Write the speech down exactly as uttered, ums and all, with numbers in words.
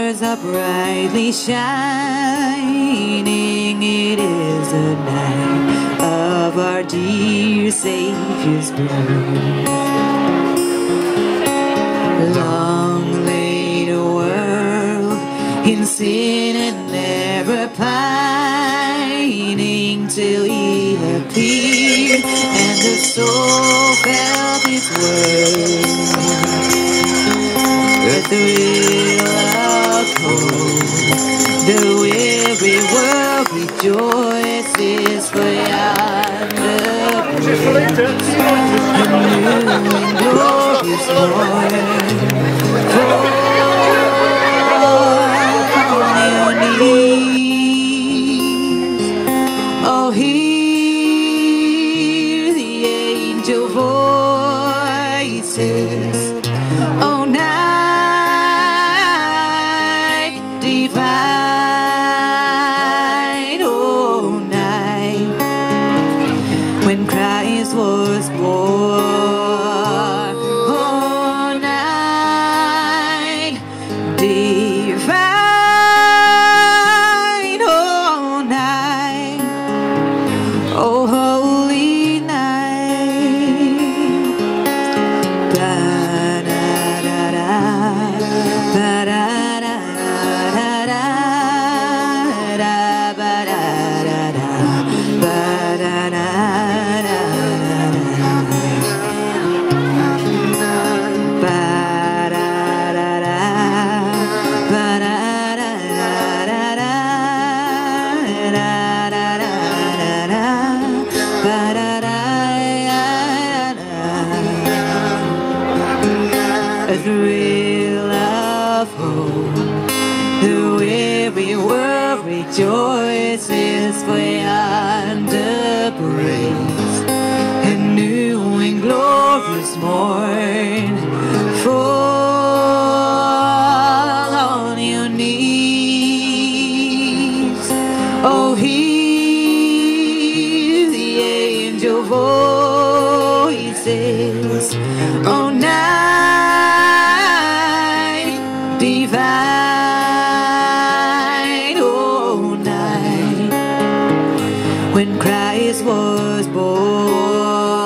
stars are brightly shining. It is the night of our dear Savior's birth. Long lay the world in sin and never pining, till He appeared and the soul felt His word. The thrill of hope, the weary world rejoices, for yonder breaks the new and glorious morn. For on your knees, oh, hear the angel voices. Oh, night divine, oh, night when Christ was born. Oh, night divine, oh, night, oh, holy night. Ba-da-da-da, ba-da-da-da-da, ba-da-da-da, ba-da-da-da-da. A thrill of hope, the weary world rejoices, for yonder breaks a new and glorious morn. Fall on your knees, oh, hear the angel voices. Oh, night divine, oh, night when Christ was born.